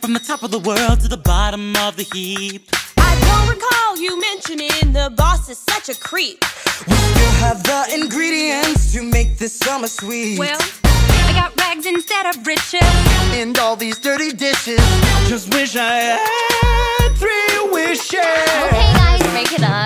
from the top of the world to the bottom of the heap. I don't recall you mentioning the boss is such a creep. We still have the ingredients to make this summer sweet. Well, I got rags instead of riches, and all these dirty dishes. Just wish I had 3 wishes. okay guys, break it up.